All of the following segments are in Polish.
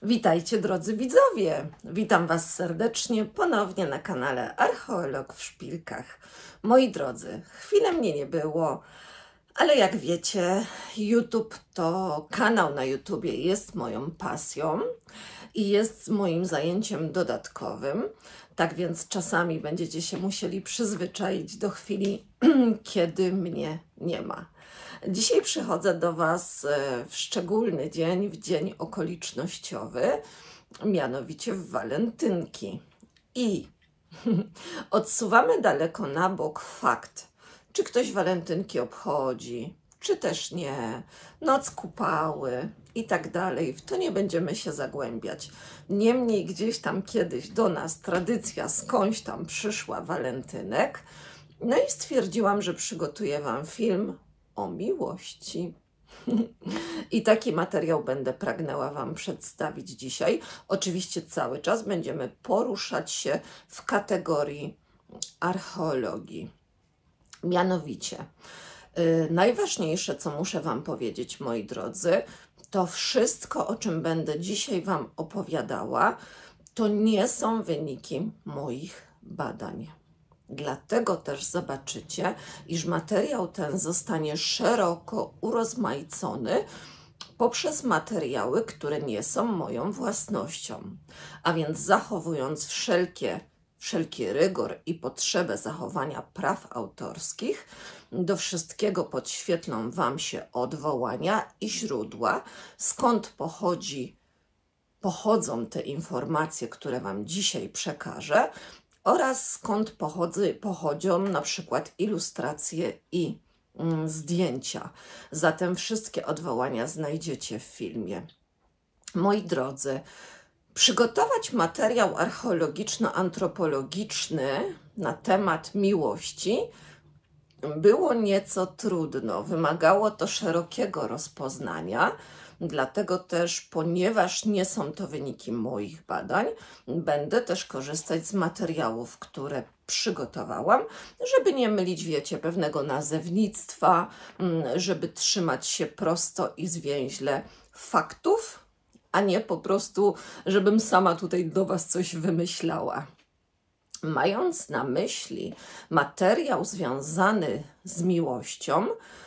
Witajcie drodzy widzowie, witam Was serdecznie ponownie na kanale Archeolog w Szpilkach. Moi drodzy, chwilę mnie nie było, ale jak wiecie, kanał na YouTubie jest moją pasją i jest moim zajęciem dodatkowym, tak więc czasami będziecie się musieli przyzwyczaić do chwili, kiedy mnie nie ma. Dzisiaj przychodzę do Was w szczególny dzień, w dzień okolicznościowy, mianowicie w walentynki. I odsuwamy daleko na bok fakt, czy ktoś walentynki obchodzi, czy też nie, noc kupały i tak dalej. W to nie będziemy się zagłębiać. Niemniej gdzieś tam kiedyś do nas tradycja skądś tam przyszła walentynek. No i stwierdziłam, że przygotuję Wam film o miłości. I taki materiał będę pragnęła Wam przedstawić dzisiaj. Oczywiście cały czas będziemy poruszać się w kategorii archeologii. Mianowicie, najważniejsze, co muszę Wam powiedzieć, moi drodzy, to wszystko, o czym będę dzisiaj Wam opowiadała, to nie są wyniki moich badań. Dlatego też zobaczycie, iż materiał ten zostanie szeroko urozmaicony poprzez materiały, które nie są moją własnością. A więc zachowując wszelki rygor i potrzebę zachowania praw autorskich, do wszystkiego podświetlą Wam się odwołania i źródła, skąd pochodzą te informacje, które Wam dzisiaj przekażę, oraz skąd pochodzą na przykład ilustracje i zdjęcia. Zatem wszystkie odwołania znajdziecie w filmie. Moi drodzy, przygotować materiał archeologiczno-antropologiczny na temat miłości było nieco trudno. Wymagało to szerokiego rozpoznania. Dlatego też, ponieważ nie są to wyniki moich badań, będę też korzystać z materiałów, które przygotowałam, żeby nie mylić, wiecie, pewnego nazewnictwa, żeby trzymać się prosto i zwięźle faktów, a nie po prostu, żebym sama tutaj do Was coś wymyślała. Mając na myśli materiał związany z miłością,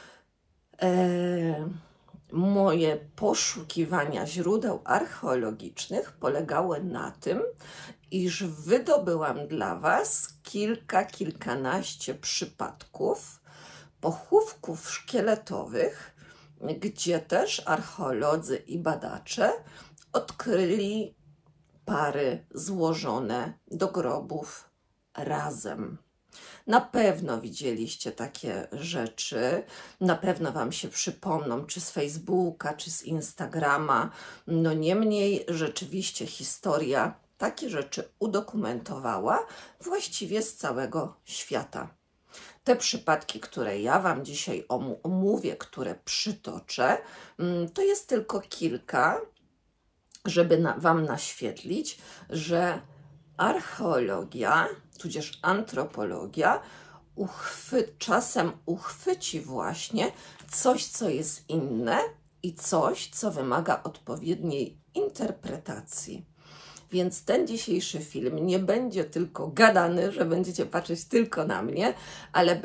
moje poszukiwania źródeł archeologicznych polegały na tym, iż wydobyłam dla Was kilkanaście przypadków pochówków szkieletowych, gdzie też archeolodzy i badacze odkryli pary złożone do grobów razem. Na pewno widzieliście takie rzeczy, na pewno Wam się przypomną, czy z Facebooka, czy z Instagrama. No niemniej rzeczywiście historia takie rzeczy udokumentowała właściwie z całego świata. Te przypadki, które ja Wam dzisiaj omówię, które przytoczę, to jest tylko kilka, żeby Wam naświetlić, że archeologia, tudzież antropologia, czasem uchwyci właśnie coś, co jest inne i coś, co wymaga odpowiedniej interpretacji. Więc ten dzisiejszy film nie będzie tylko gadany, że będziecie patrzeć tylko na mnie, ale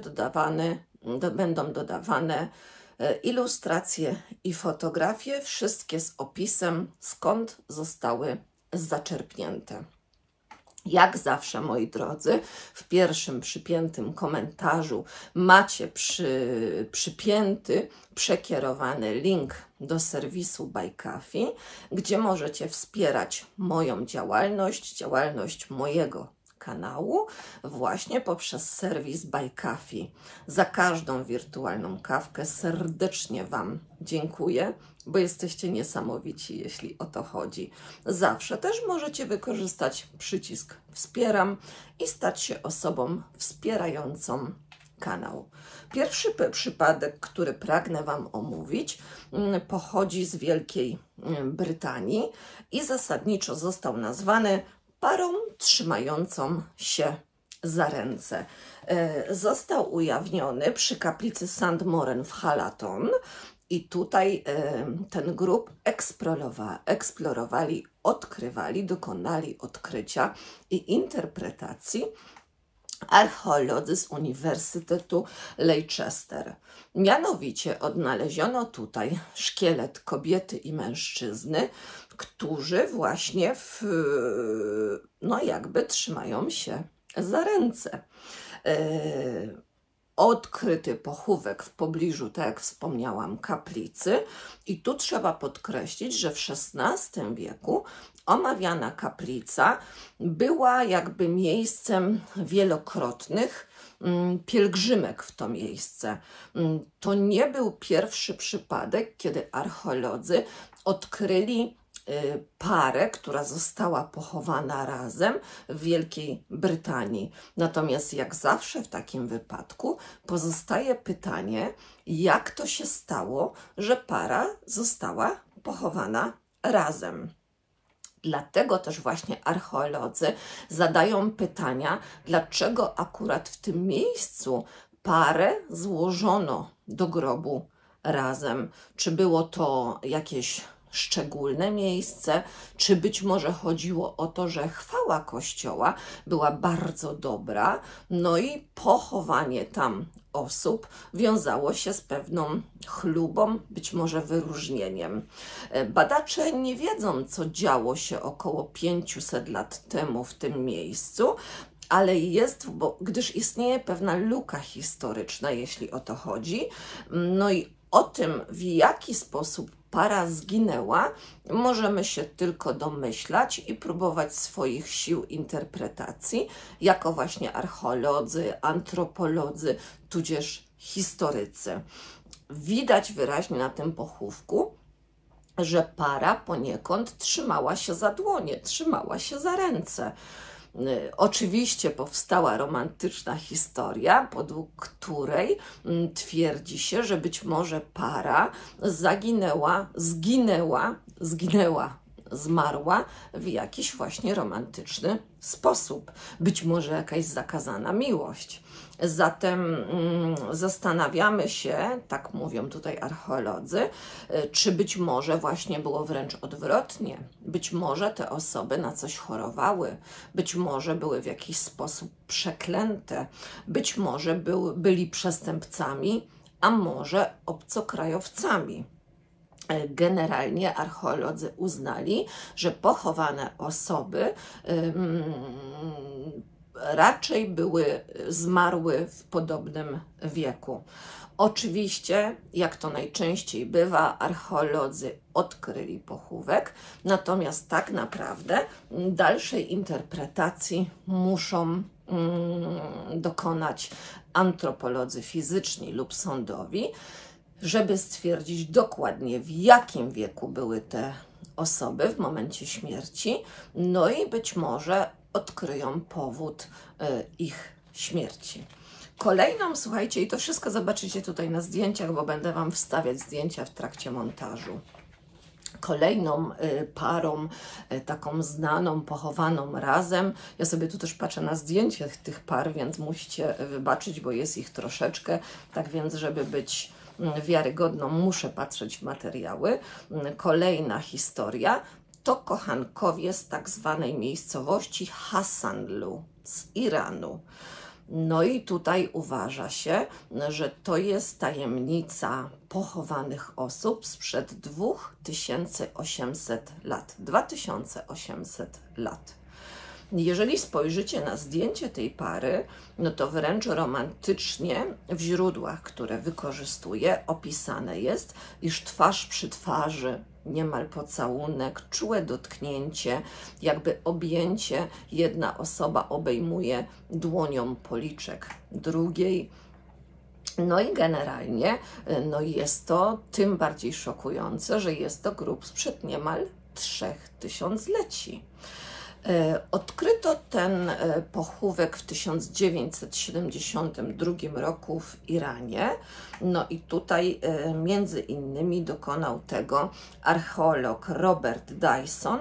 będą dodawane ilustracje i fotografie, wszystkie z opisem, skąd zostały zaczerpnięte. Jak zawsze, moi drodzy, w pierwszym przypiętym komentarzu macie przypięty, przekierowany link do serwisu BuyCafe, gdzie możecie wspierać moją działalność mojego kanału właśnie poprzez serwis BuyCafe. Za każdą wirtualną kawkę serdecznie Wam dziękuję, bo jesteście niesamowici, jeśli o to chodzi. Zawsze też możecie wykorzystać przycisk wspieram i stać się osobą wspierającą kanał. Pierwszy przypadek, który pragnę Wam omówić, pochodzi z Wielkiej Brytanii i zasadniczo został nazwany parą trzymającą się za ręce. Został ujawniony przy kaplicy St. Moren w Halaton I tutaj ten grób eksplorowali, odkrywali, dokonali odkrycia i interpretacji archeolodzy z Uniwersytetu Leicester. Mianowicie odnaleziono tutaj szkielet kobiety i mężczyzny, którzy właśnie no jakby trzymają się za ręce. Odkryty pochówek w pobliżu, tak jak wspomniałam, kaplicy. I tu trzeba podkreślić, że w XVI wieku omawiana kaplica była jakby miejscem wielokrotnych pielgrzymek w to miejsce. To nie był pierwszy przypadek, kiedy archeolodzy odkryli parę, która została pochowana razem w Wielkiej Brytanii. Natomiast jak zawsze w takim wypadku pozostaje pytanie, jak to się stało, że para została pochowana razem. Dlatego też właśnie archeolodzy zadają pytania, dlaczego akurat w tym miejscu parę złożono do grobu razem. Czy było to jakieś szczególne miejsce, czy być może chodziło o to, że chwała Kościoła była bardzo dobra, no i pochowanie tam osób wiązało się z pewną chlubą, być może wyróżnieniem. Badacze nie wiedzą, co działo się około 500 lat temu w tym miejscu, ale gdyż istnieje pewna luka historyczna, jeśli o to chodzi, no i o tym, w jaki sposób para zginęła, możemy się tylko domyślać i próbować swoich sił interpretacji, jako właśnie archeolodzy, antropolodzy, tudzież historycy. Widać wyraźnie na tym pochówku, że para poniekąd trzymała się za dłonie, trzymała się za ręce. Oczywiście powstała romantyczna historia, według której twierdzi się, że być może para zmarła w jakiś właśnie romantyczny sposób. Być może jakaś zakazana miłość. Zatem zastanawiamy się, tak mówią tutaj archeolodzy, czy być może właśnie było wręcz odwrotnie. Być może te osoby na coś chorowały, być może były w jakiś sposób przeklęte, być może byli przestępcami, a może obcokrajowcami. Generalnie archeolodzy uznali, że pochowane osoby raczej zmarły w podobnym wieku. Oczywiście, jak to najczęściej bywa, archeolodzy odkryli pochówek, natomiast tak naprawdę dalszej interpretacji muszą dokonać antropolodzy fizyczni lub sądowi, żeby stwierdzić dokładnie, w jakim wieku były te osoby w momencie śmierci, no i być może odkryją powód ich śmierci. Kolejną, słuchajcie, i to wszystko zobaczycie tutaj na zdjęciach, bo będę Wam wstawiać zdjęcia w trakcie montażu. Kolejną parą, taką znaną, pochowaną razem. Ja sobie tu też patrzę na zdjęcie tych par, więc musicie wybaczyć, bo jest ich troszeczkę. Tak więc, żeby być wiarygodną, muszę patrzeć w materiały. Kolejna historia to kochankowie z tak zwanej miejscowości Hassanlu z Iranu. No i tutaj uważa się, że to jest tajemnica pochowanych osób sprzed 2800 lat. 2800 lat. Jeżeli spojrzycie na zdjęcie tej pary, no to wręcz romantycznie w źródłach, które wykorzystuję, opisane jest, iż twarz przy twarzy, niemal pocałunek, czułe dotknięcie, jakby objęcie, jedna osoba obejmuje dłonią policzek drugiej. No i generalnie no jest to tym bardziej szokujące, że jest to grób sprzed niemal 3000-leci. Odkryto ten pochówek w 1972 roku w Iranie. No i tutaj między innymi dokonał tego archeolog Robert Dyson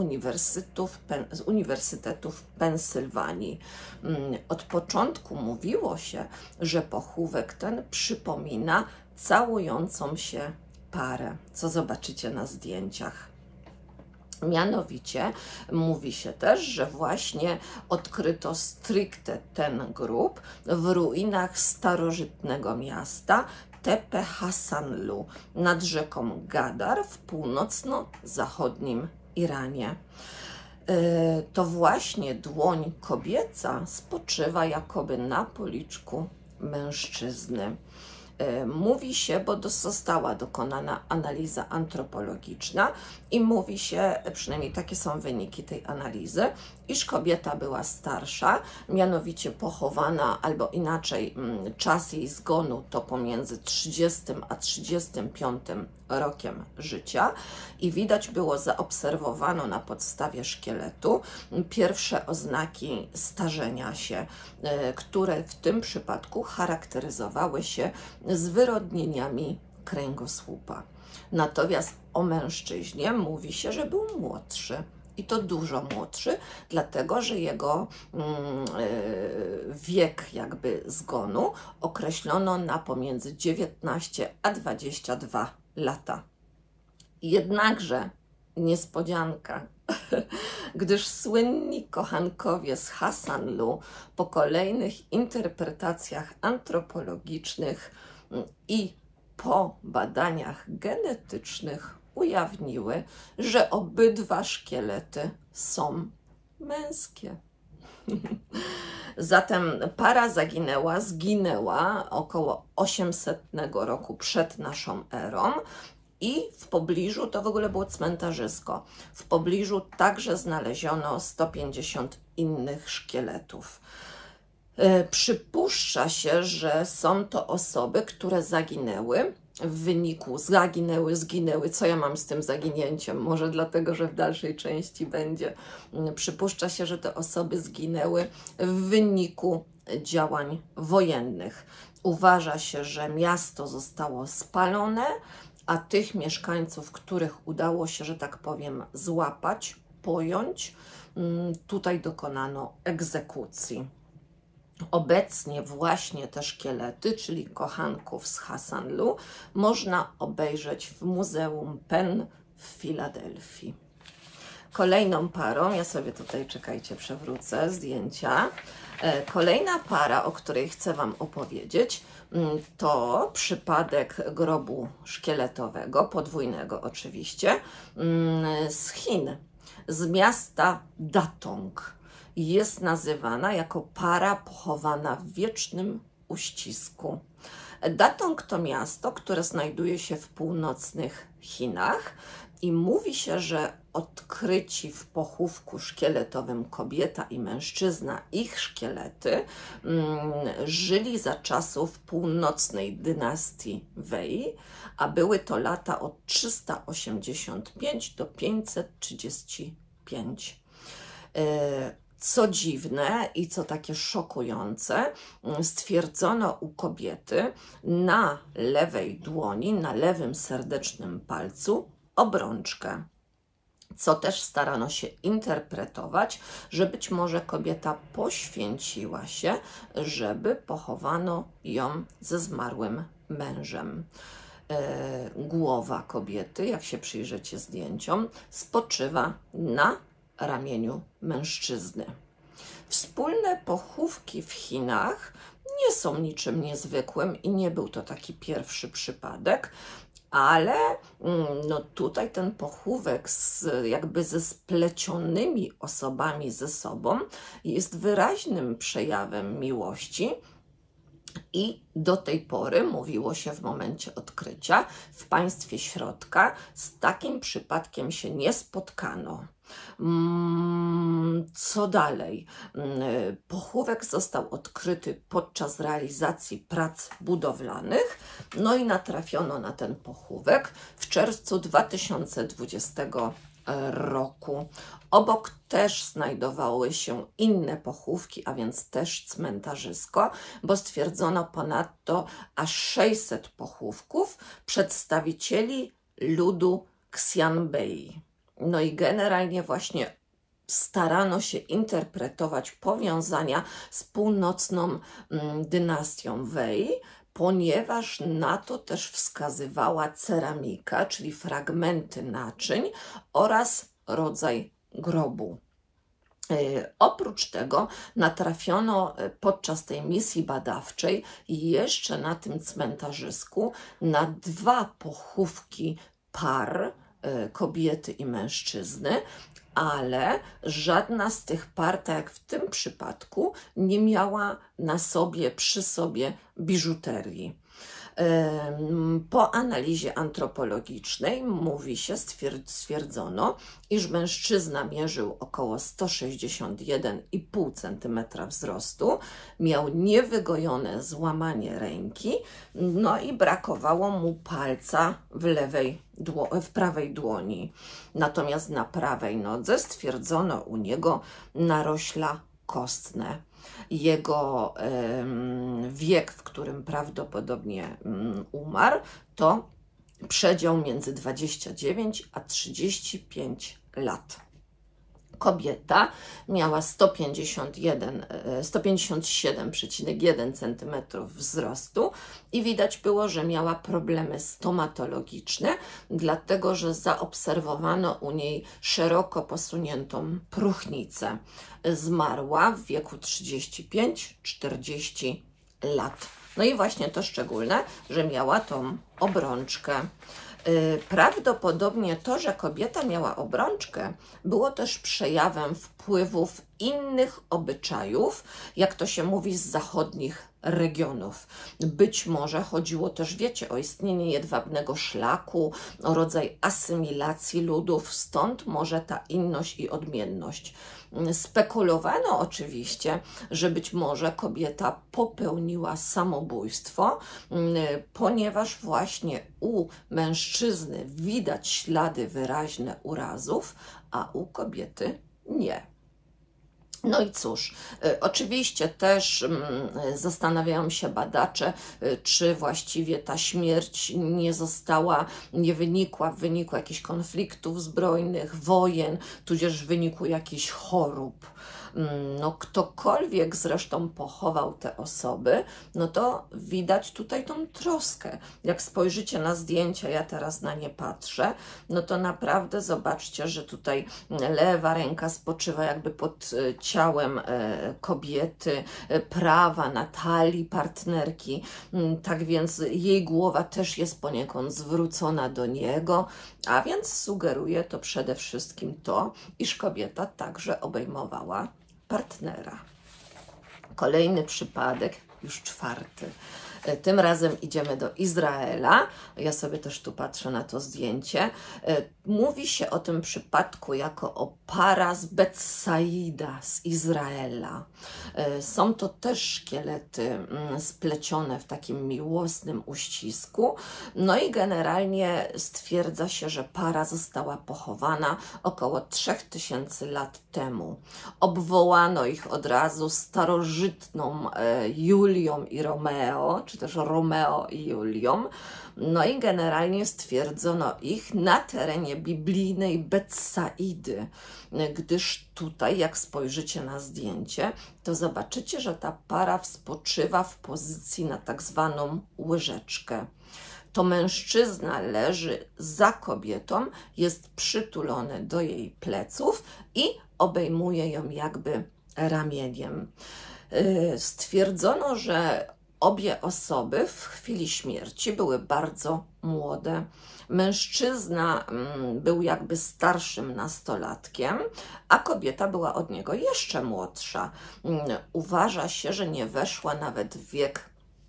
z Uniwersytetu w Pensylwanii. Od początku mówiło się, że pochówek ten przypomina całującą się parę, co zobaczycie na zdjęciach. Mianowicie mówi się też, że właśnie odkryto stricte ten grób w ruinach starożytnego miasta Tepe Hassanlu nad rzeką Gadar w północno-zachodnim Iranie. To właśnie dłoń kobieca spoczywa jakoby na policzku mężczyzny. Mówi się, bo została dokonana analiza antropologiczna i mówi się, przynajmniej takie są wyniki tej analizy, iż kobieta była starsza, mianowicie pochowana, albo inaczej czas jej zgonu to pomiędzy 30 a 35 rokiem życia i widać było, zaobserwowano na podstawie szkieletu pierwsze oznaki starzenia się, które w tym przypadku charakteryzowały się zwyrodnieniami kręgosłupa. Natomiast o mężczyźnie mówi się, że był młodszy. I to dużo młodszy, dlatego że jego wiek jakby zgonu określono na pomiędzy 19 a 22 lata. Jednakże niespodzianka, gdyż słynni kochankowie z Hassanlu po kolejnych interpretacjach antropologicznych i po badaniach genetycznych ujawniły, że obydwa szkielety są męskie. Zatem para zginęła około 800 roku przed naszą erą i w pobliżu, to w ogóle było cmentarzysko, w pobliżu także znaleziono 150 innych szkieletów. Przypuszcza się, że są to osoby, które zaginęły w wyniku, zginęły, co ja mam z tym zaginięciem, może dlatego, że w dalszej części będzie. Przypuszcza się, że te osoby zginęły w wyniku działań wojennych. Uważa się, że miasto zostało spalone, a tych mieszkańców, których udało się, że tak powiem, złapać, pojąć, tutaj dokonano egzekucji. Obecnie właśnie te szkielety, czyli kochanków z Hassanlu, można obejrzeć w Muzeum Penn w Filadelfii. Kolejną parą, ja sobie tutaj, czekajcie, przewrócę zdjęcia. Kolejna para, o której chcę Wam opowiedzieć, to przypadek grobu szkieletowego, podwójnego oczywiście, z Chin, z miasta Datong. Jest nazywana jako para pochowana w wiecznym uścisku. Datong to miasto, które znajduje się w północnych Chinach i mówi się, że odkryci w pochówku szkieletowym kobieta i mężczyzna, ich szkielety, żyli za czasów północnej dynastii Wei, a były to lata od 385 do 535. Co dziwne i co takie szokujące, stwierdzono u kobiety na lewej dłoni, na lewym serdecznym palcu obrączkę, co też starano się interpretować, że być może kobieta poświęciła się, żeby pochowano ją ze zmarłym mężem. Głowa kobiety, jak się przyjrzycie zdjęciom, spoczywa na ramieniu mężczyzny. Wspólne pochówki w Chinach nie są niczym niezwykłym i nie był to taki pierwszy przypadek, ale no tutaj ten pochówek jakby ze splecionymi osobami ze sobą jest wyraźnym przejawem miłości. I do tej pory mówiło się w momencie odkrycia w państwie środka, z takim przypadkiem się nie spotkano. Co dalej? Pochówek został odkryty podczas realizacji prac budowlanych, no i natrafiono na ten pochówek w czerwcu 2020 roku. Obok też znajdowały się inne pochówki, a więc też cmentarzysko, bo stwierdzono ponadto aż 600 pochówków przedstawicieli ludu Xianbei. No i generalnie właśnie starano się interpretować powiązania z północną dynastią Wei, ponieważ na to też wskazywała ceramika, czyli fragmenty naczyń oraz rodzaj grobu. Oprócz tego natrafiono podczas tej misji badawczej jeszcze na tym cmentarzysku na 2 pochówki par, kobiety i mężczyzny, ale żadna z tych par, tak jak w tym przypadku, nie miała na sobie, przy sobie biżuterii. Po analizie antropologicznej stwierdzono, iż mężczyzna mierzył około 161,5 cm wzrostu, miał niewygojone złamanie ręki, no i brakowało mu palca w prawej dłoni. Natomiast na prawej nodze stwierdzono u niego narośla kostne. Jego wiek, w którym prawdopodobnie umarł, to przedział między 29 a 35 lat. Kobieta miała 157,1 cm wzrostu i widać było, że miała problemy stomatologiczne, dlatego że zaobserwowano u niej szeroko posuniętą próchnicę. Zmarła w wieku 35-40 lat. No i właśnie to szczególne, że miała tą obrączkę. Prawdopodobnie to, że kobieta miała obrączkę, było też przejawem wpływów innych obyczajów, jak to się mówi, z zachodnich regionów. Być może chodziło też, wiecie, o istnienie jedwabnego szlaku, o rodzaj asymilacji ludów, stąd może ta inność i odmienność. Spekulowano oczywiście, że być może kobieta popełniła samobójstwo, ponieważ właśnie u mężczyzny widać ślady wyraźne urazów, a u kobiety nie. No i cóż, oczywiście też zastanawiają się badacze, czy właściwie ta śmierć nie wynikła w wyniku jakichś konfliktów zbrojnych, wojen, tudzież w wyniku jakichś chorób. No ktokolwiek zresztą pochował te osoby, no to widać tutaj tą troskę. Jak spojrzycie na zdjęcia, ja teraz na nie patrzę, no to naprawdę zobaczcie, że tutaj lewa ręka spoczywa jakby pod ciałem kobiety, prawa na talii partnerki, tak więc jej głowa też jest poniekąd zwrócona do niego, a więc sugeruje to przede wszystkim to, iż kobieta także obejmowała partnera. Kolejny przypadek, już 4. Tym razem idziemy do Izraela. Ja sobie też tu patrzę na to zdjęcie. Mówi się o tym przypadku jako o para z Betsaida, z Izraela. Są to też szkielety splecione w takim miłosnym uścisku. No i generalnie stwierdza się, że para została pochowana około 3000 lat temu. Obwołano ich od razu starożytną Julią i Romeo, czy też Romeo i Julią. No i generalnie stwierdzono ich na terenie biblijnej Betsaidy, gdyż tutaj, jak spojrzycie na zdjęcie, to zobaczycie, że ta para spoczywa w pozycji na tak zwaną łyżeczkę. To mężczyzna leży za kobietą, jest przytulony do jej pleców i obejmuje ją jakby ramieniem. Stwierdzono, że obie osoby w chwili śmierci były bardzo młode. Mężczyzna był jakby starszym nastolatkiem, a kobieta była od niego jeszcze młodsza. Uważa się, że nie weszła nawet w wiek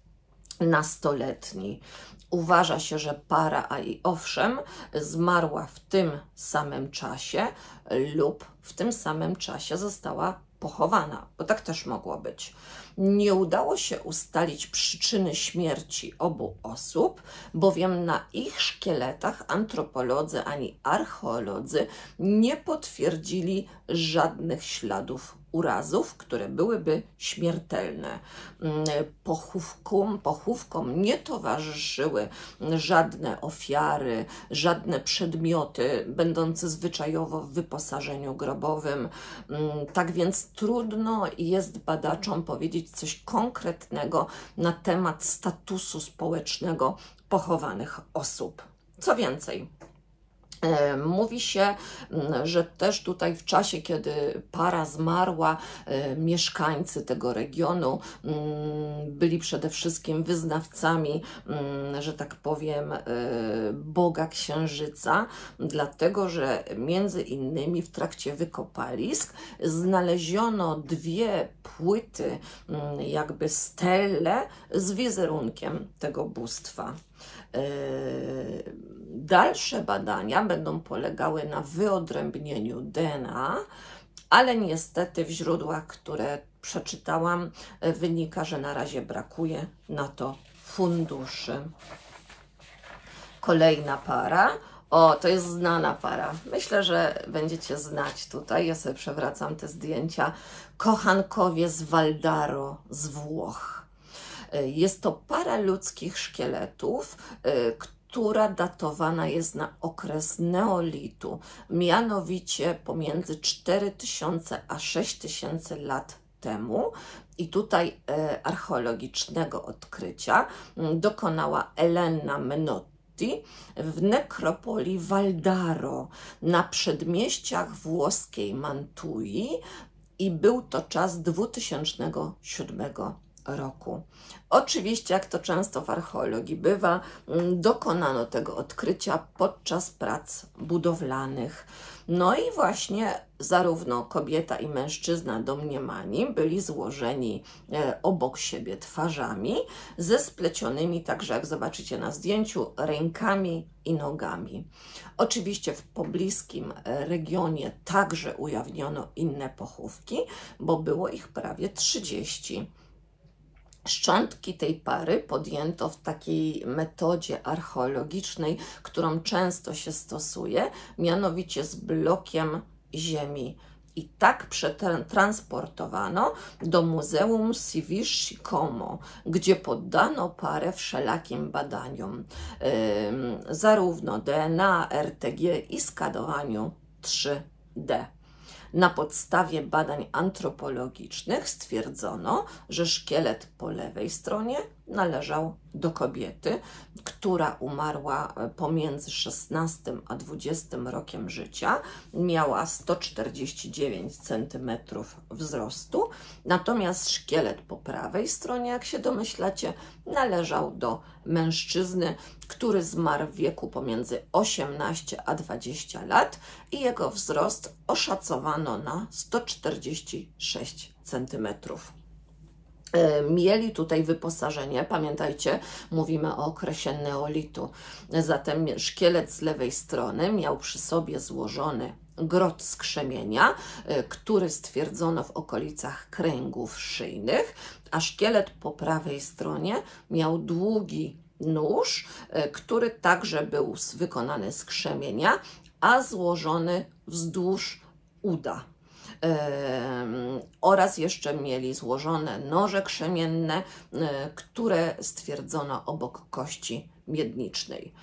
nastoletni. Uważa się, że para, a i owszem, zmarła w tym samym czasie lub w tym samym czasie została pochowana, bo tak też mogło być. Nie udało się ustalić przyczyny śmierci obu osób, bowiem na ich szkieletach antropolodzy ani archeolodzy nie potwierdzili żadnych śladów urazów, które byłyby śmiertelne. Pochówkom nie towarzyszyły żadne ofiary, żadne przedmioty będące zwyczajowo w wyposażeniu grobowym. Tak więc trudno jest badaczom powiedzieć coś konkretnego na temat statusu społecznego pochowanych osób. Co więcej, mówi się, że też tutaj w czasie, kiedy para zmarła, mieszkańcy tego regionu byli przede wszystkim wyznawcami, że tak powiem, Boga Księżyca, dlatego że między innymi w trakcie wykopalisk znaleziono 2 płyty, jakby stelle z wizerunkiem tego bóstwa. Dalsze badania będą polegały na wyodrębnieniu DNA, ale niestety w źródłach, które przeczytałam, wynika, że na razie brakuje na to funduszy. Kolejna para. O, to jest znana para. Myślę, że będziecie znać tutaj. Ja sobie przewracam te zdjęcia. Kochankowie z Valdaro z Włoch. Jest to para ludzkich szkieletów, która datowana jest na okres neolitu, mianowicie pomiędzy 4000 a 6000 lat temu. I tutaj archeologicznego odkrycia dokonała Elena Menotti w nekropolii Valdaro na przedmieściach włoskiej Mantui i był to czas 2007 roku. Oczywiście, jak to często w archeologii bywa, dokonano tego odkrycia podczas prac budowlanych. No i właśnie zarówno kobieta i mężczyzna domniemani byli złożeni obok siebie twarzami, ze splecionymi, także jak zobaczycie na zdjęciu, rękami i nogami. Oczywiście w pobliskim regionie także ujawniono inne pochówki, bo było ich prawie 30. Szczątki tej pary podjęto w takiej metodzie archeologicznej, którą często się stosuje, mianowicie z blokiem ziemi. I tak przetransportowano do Muzeum Civisci Como, gdzie poddano parę wszelakim badaniom, zarówno DNA, RTG i skadowaniu 3D. Na podstawie badań antropologicznych stwierdzono, że szkielet po lewej stronie należał do kobiety, która umarła pomiędzy 16 a 20 rokiem życia, miała 149 cm wzrostu, natomiast szkielet po prawej stronie, jak się domyślacie, należał do mężczyzny, który zmarł w wieku pomiędzy 18 a 20 lat i jego wzrost oszacowano na 146 cm. Mieli tutaj wyposażenie, pamiętajcie, mówimy o okresie neolitu, zatem szkielet z lewej strony miał przy sobie złożony grot z krzemienia, który stwierdzono w okolicach kręgów szyjnych, a szkielet po prawej stronie miał długi nóż, który także był wykonany z krzemienia, a złożony wzdłuż uda. Oraz jeszcze mieli złożone noże krzemienne, które stwierdzono obok kości miednicznej.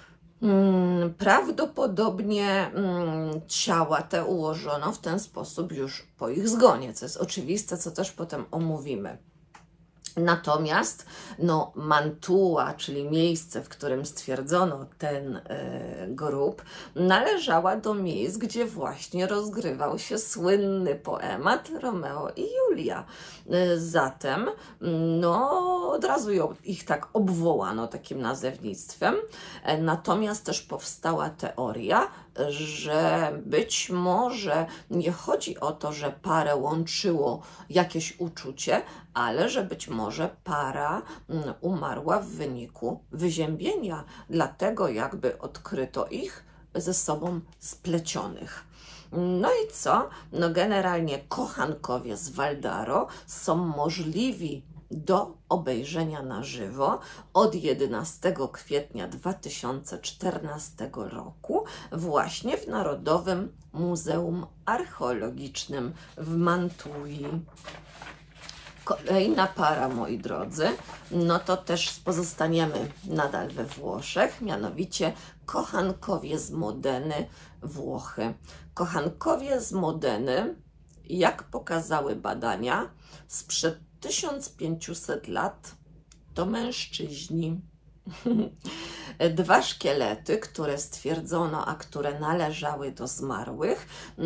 Prawdopodobnie ciała te ułożono w ten sposób już po ich zgonie, co jest oczywiste, co też potem omówimy. Natomiast Mantua, czyli miejsce, w którym stwierdzono ten grób, należała do miejsc, gdzie właśnie rozgrywał się słynny poemat Romeo i Julia. Zatem od razu ich tak obwołano takim nazewnictwem. Natomiast też powstała teoria, że być może nie chodzi o to, że parę łączyło jakieś uczucie, ale że być może para umarła w wyniku wyziębienia, dlatego jakby odkryto ich ze sobą splecionych. No i co? Generalnie kochankowie z Valdaro są możliwi do obejrzenia na żywo od 11 kwietnia 2014 roku właśnie w Narodowym Muzeum Archeologicznym w Mantui. Kolejna para, moi drodzy, no to też pozostaniemy nadal we Włoszech, mianowicie kochankowie z Modeny, Włochy. Kochankowie z Modeny, jak pokazały badania, sprzed 1500 lat to mężczyźni. Dwa szkielety, które stwierdzono, a które należały do zmarłych,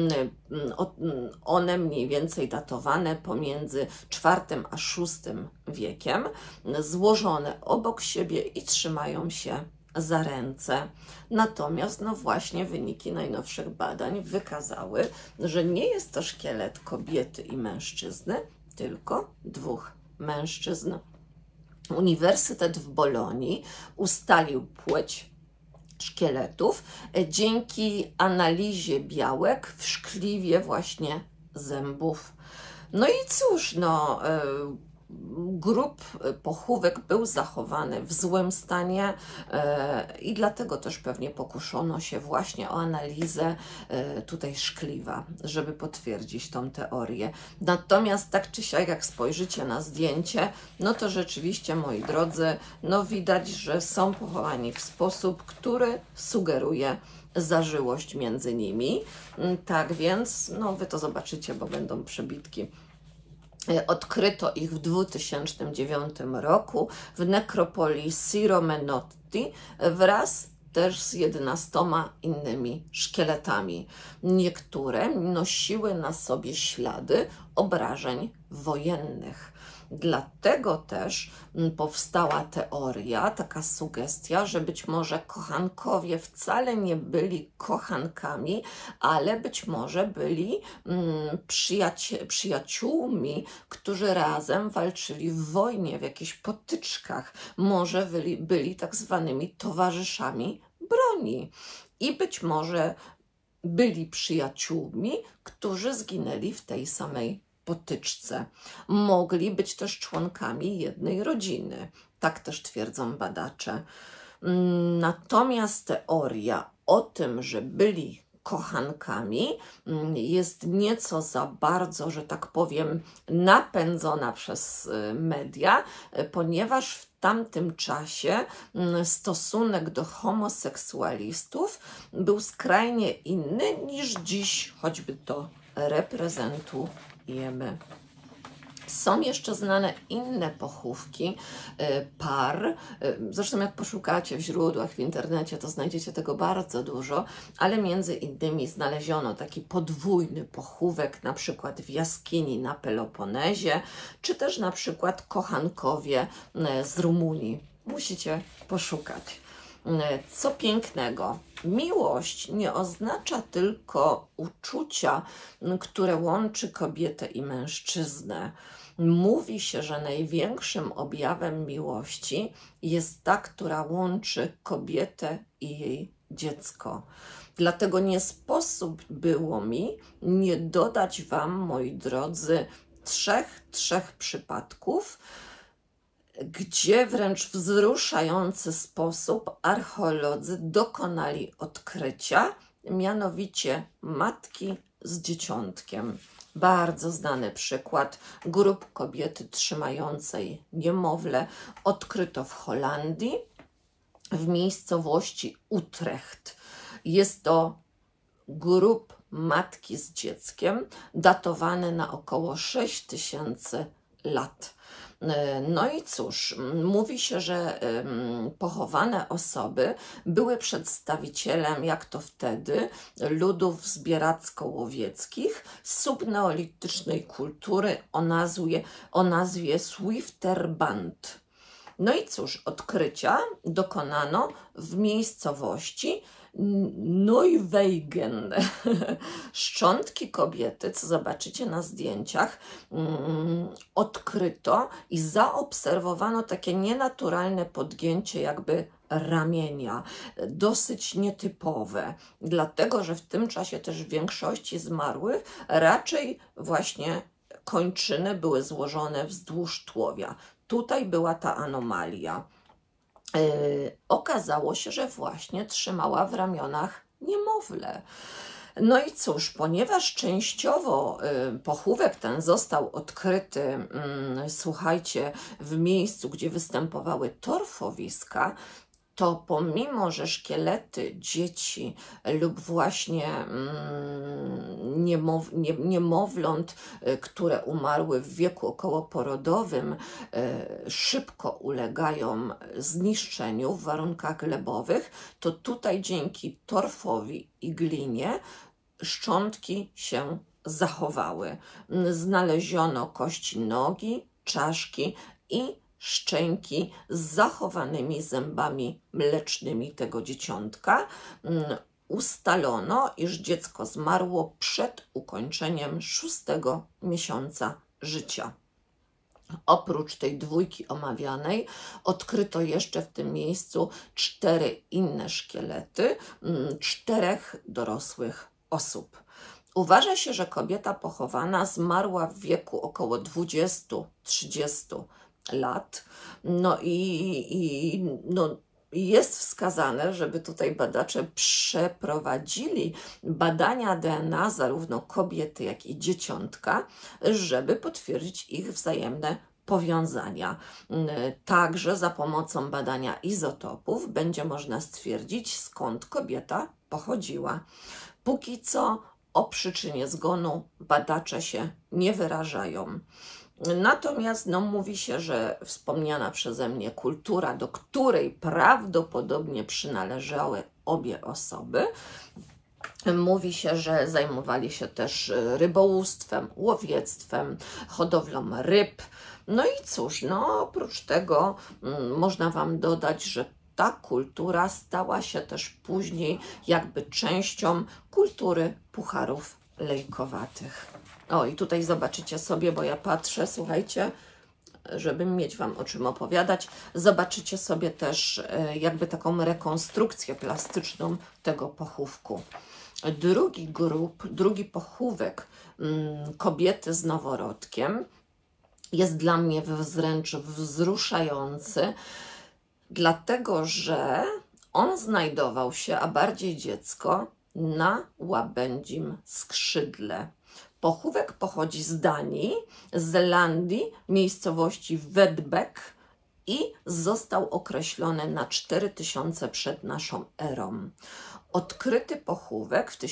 one mniej więcej datowane pomiędzy IV a VI wiekiem, złożone obok siebie i trzymają się za ręce. Natomiast no właśnie wyniki najnowszych badań wykazały, że nie jest to szkielet kobiety i mężczyzny, tylko dwóch mężczyzn. Uniwersytet w Bolonii ustalił płeć szkieletów dzięki analizie białek w szkliwie właśnie zębów. No i cóż, no, grób pochówek był zachowany w złym stanie i dlatego też pewnie pokuszono się właśnie o analizę tutaj szkliwa, żeby potwierdzić tą teorię. Natomiast tak czy siak, jak spojrzycie na zdjęcie, no to rzeczywiście, moi drodzy, no widać, że są pochowani w sposób, który sugeruje zażyłość między nimi. Tak więc, no wy to zobaczycie, bo będą przebitki. Odkryto ich w 2009 roku w nekropolii Siro Menotti wraz też z 11 innymi szkieletami. Niektóre nosiły na sobie ślady obrażeń wojennych. Dlatego też powstała teoria, taka sugestia, że być może kochankowie wcale nie byli kochankami, ale być może byli przyjaciółmi, którzy razem walczyli w wojnie, w jakichś potyczkach. Może byli tak zwanymi towarzyszami broni i być może byli przyjaciółmi, którzy zginęli w tej samej potyczce. Mogli być też członkami jednej rodziny. Tak też twierdzą badacze. Natomiast teoria o tym, że byli kochankami, jest nieco za bardzo, że tak powiem, napędzona przez media, ponieważ w tamtym czasie stosunek do homoseksualistów był skrajnie inny niż dziś, choćby to reprezentujemy. Są jeszcze znane inne pochówki par. Zresztą jak poszukacie w źródłach, w internecie, to znajdziecie tego bardzo dużo, ale między innymi znaleziono taki podwójny pochówek, na przykład w jaskini na Peloponezie, czy też na przykład kochankowie z Rumunii. Musicie poszukać. Co pięknego, miłość nie oznacza tylko uczucia, które łączy kobietę i mężczyznę. Mówi się, że największym objawem miłości jest ta, która łączy kobietę i jej dziecko. Dlatego nie sposób było mi nie dodać Wam, moi drodzy, trzech przypadków, gdzie wręcz w wzruszający sposób archeolodzy dokonali odkrycia, mianowicie matki z dzieciątkiem. Bardzo znany przykład, grób kobiety trzymającej niemowlę odkryto w Holandii, w miejscowości Utrecht. Jest to grób matki z dzieckiem, datowany na około 6000 lat. No i cóż, mówi się, że pochowane osoby były przedstawicielem, jak to wtedy, ludów zbieracko-łowieckich subneolitycznej kultury o nazwie Swifterband. No i cóż, odkrycia dokonano w miejscowości Neuweigen. Szczątki kobiety, co zobaczycie na zdjęciach, odkryto i zaobserwowano takie nienaturalne podgięcie jakby ramienia, dosyć nietypowe, dlatego że w tym czasie też w większości zmarłych raczej właśnie kończyny były złożone wzdłuż tułowia. tutaj była ta anomalia. Okazało się, że właśnie trzymała w ramionach niemowlę. No i cóż, ponieważ częściowo pochówek ten został odkryty, słuchajcie, w miejscu, gdzie występowały torfowiska, to pomimo, że szkielety dzieci lub właśnie niemowląt, które umarły w wieku okołoporodowym, szybko ulegają zniszczeniu w warunkach glebowych, to tutaj dzięki torfowi i glinie szczątki się zachowały. Znaleziono kości nogi, czaszki i szczęki z zachowanymi zębami mlecznymi tego dzieciątka. Ustalono, iż dziecko zmarło przed ukończeniem 6. miesiąca życia. Oprócz tej dwójki omawianej odkryto jeszcze w tym miejscu 4 inne szkielety 4 dorosłych osób. Uważa się, że kobieta pochowana zmarła w wieku około 20-30 lat. No i jest wskazane, żeby tutaj badacze przeprowadzili badania DNA zarówno kobiety, jak i dzieciątka, żeby potwierdzić ich wzajemne powiązania. Także za pomocą badania izotopów będzie można stwierdzić, skąd kobieta pochodziła. Póki co o przyczynie zgonu badacze się nie wyrażają. Natomiast mówi się, że wspomniana przeze mnie kultura, do której prawdopodobnie przynależały obie osoby, mówi się, że zajmowali się też rybołówstwem, łowiectwem, hodowlą ryb. No i cóż, oprócz tego można Wam dodać, że ta kultura stała się też później jakby częścią kultury pucharów lejkowatych. O, i tutaj zobaczycie sobie, bo ja patrzę, słuchajcie, żeby mieć Wam o czym opowiadać, zobaczycie sobie też jakby taką rekonstrukcję plastyczną tego pochówku. Drugi pochówek kobiety z noworodkiem jest dla mnie wręcz wzruszający, dlatego że on znajdował się, a bardziej dziecko, na łabędzim skrzydle. Pochówek pochodzi z Danii, z Zelandii, miejscowości Vedbek i został określony na 4000 przed naszą erą. Odkryty pochówek w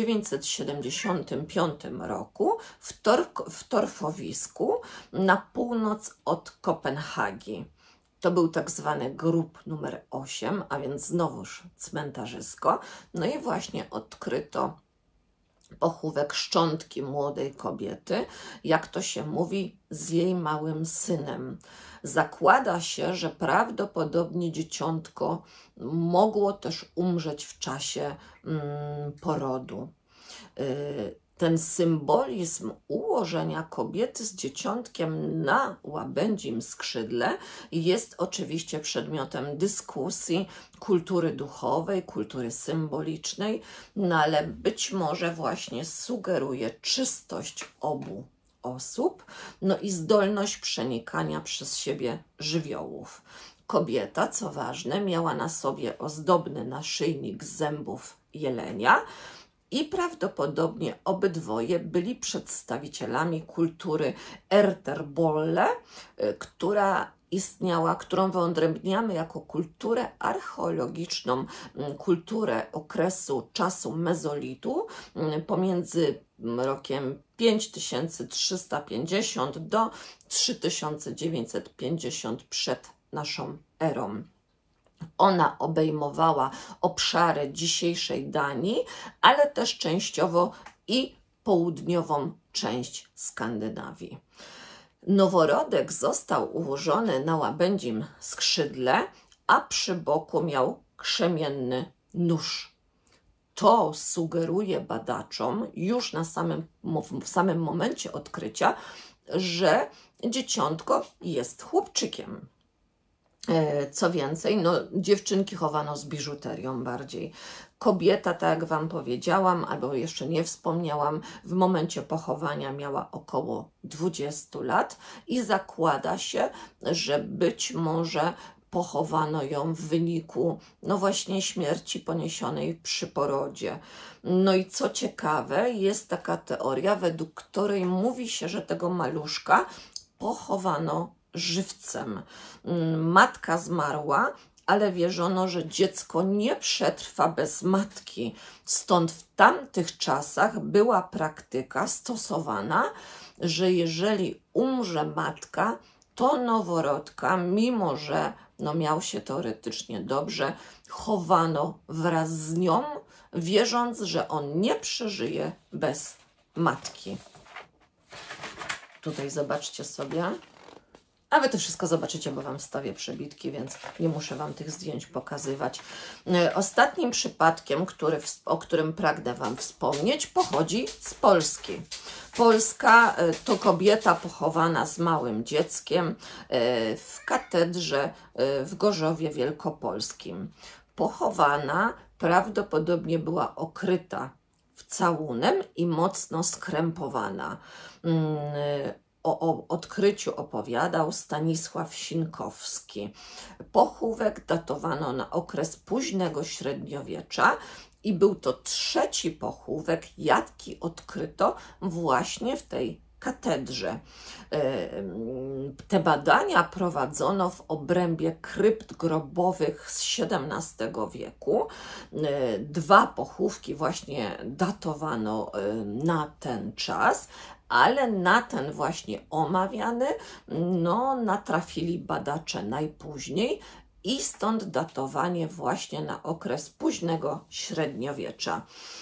1975 roku w torfowisku na północ od Kopenhagi. To był tak zwany grób numer 8, a więc znowuż cmentarzysko. No i właśnie odkryto pochówek szczątki młodej kobiety, jak to się mówi, z jej małym synem. Zakłada się, że prawdopodobnie dzieciątko mogło też umrzeć w czasie porodu. Ten symbolizm ułożenia kobiety z dzieciątkiem na łabędzim skrzydle jest oczywiście przedmiotem dyskusji kultury duchowej, kultury symbolicznej, ale być może właśnie sugeruje czystość obu osób, i zdolność przenikania przez siebie żywiołów. Kobieta, co ważne, miała na sobie ozdobny naszyjnik z zębów jelenia, i prawdopodobnie obydwoje byli przedstawicielami kultury Erterbolle, która istniała, którą wyodrębniamy jako kulturę archeologiczną, kulturę okresu czasu mezolitu pomiędzy rokiem 5350 do 3950 przed naszą erą. Ona obejmowała obszary dzisiejszej Danii, ale też częściowo i południową część Skandynawii. Noworodek został ułożony na łabędzim skrzydle, a przy boku miał krzemienny nóż. To sugeruje badaczom już w samym momencie odkrycia, że dzieciątko jest chłopczykiem. Co więcej, dziewczynki chowano z biżuterią bardziej. Kobieta, tak jak Wam powiedziałam, albo jeszcze nie wspomniałam, w momencie pochowania miała około 20 lat i zakłada się, że być może pochowano ją w wyniku, no właśnie, śmierci poniesionej przy porodzie. No i co ciekawe, jest taka teoria, według której mówi się, że tego maluszka pochowano żywcem. Matka zmarła, ale wierzono, że dziecko nie przetrwa bez matki. Stąd w tamtych czasach była praktyka stosowana, że jeżeli umrze matka, to noworodka, mimo że no miał się teoretycznie dobrze, chowano wraz z nią, wierząc, że on nie przeżyje bez matki. Tutaj zobaczcie sobie. A Wy to wszystko zobaczycie, bo Wam wstawię przebitki, więc nie muszę Wam tych zdjęć pokazywać. Ostatnim przypadkiem, o którym pragnę Wam wspomnieć, pochodzi z Polski. Polska to kobieta pochowana z małym dzieckiem w katedrze w Gorzowie Wielkopolskim. Pochowana prawdopodobnie była okryta całunem i mocno skrępowana. O odkryciu opowiadał Stanisław Sinkowski. Pochówek datowano na okres późnego średniowiecza i był to trzeci pochówek, jaki odkryto właśnie w tej katedrze. Te badania prowadzono w obrębie krypt grobowych z XVII wieku. 2 pochówki właśnie datowano na ten czas, ale na ten właśnie omawiany no, natrafili badacze najpóźniej i stąd datowanie właśnie na okres późnego średniowiecza.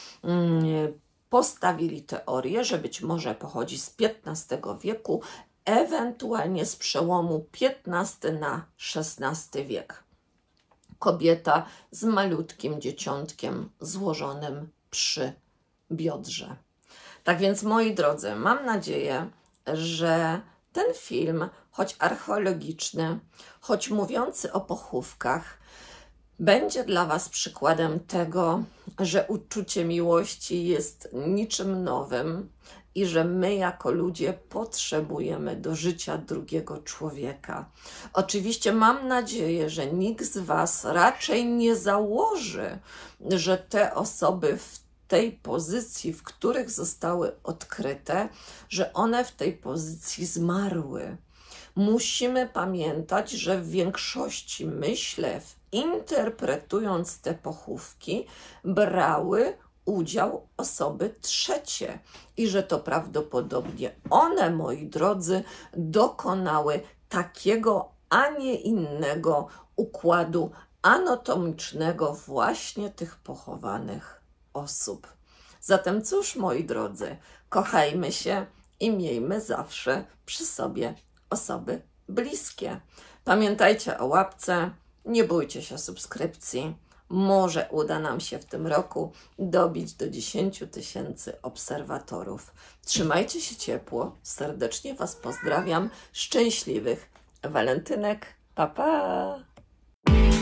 Postawili teorię, że być może pochodzi z XV wieku, ewentualnie z przełomu XV na XVI wiek. Kobieta z malutkim dzieciątkiem złożonym przy biodrze. Tak więc, moi drodzy, mam nadzieję, że ten film, choć archeologiczny, choć mówiący o pochówkach, będzie dla Was przykładem tego, że uczucie miłości jest niczym nowym i że my jako ludzie potrzebujemy do życia drugiego człowieka. Oczywiście mam nadzieję, że nikt z Was raczej nie założy, że te osoby w tej pozycji, w których zostały odkryte, że one w tej pozycji zmarły. Musimy pamiętać, że w większości, myślę, interpretując te pochówki, brały udział osoby trzecie i że to prawdopodobnie one, moi drodzy, dokonały takiego, a nie innego układu anatomicznego właśnie tych pochowanych osób. Zatem cóż, moi drodzy, kochajmy się i miejmy zawsze przy sobie osoby bliskie. Pamiętajcie o łapce, nie bójcie się subskrypcji. Może uda nam się w tym roku dobić do 10 000 obserwatorów. Trzymajcie się ciepło, serdecznie Was pozdrawiam. Szczęśliwych walentynek, pa pa!